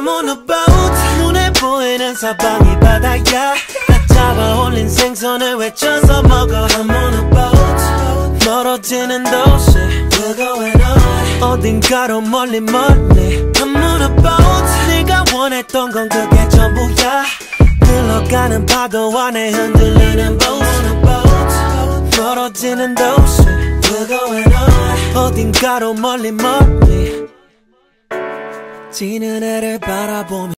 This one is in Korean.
I'm on a boat. 눈에 보이는 사방이 바다야. 다 잡아 올린 생선을 외쳐서 먹어. I'm on a boat. 멀어지는 도시 We're going on. 어딘가로 멀리 I'm on a boat. 네가 원했던 건 그게 전부야. 흘러가는 파도 안에 흔들리는 boat. I'm on a boat. 멀어지는 도시 We're going on. 어딘가로 멀리 지는 애를 바라보며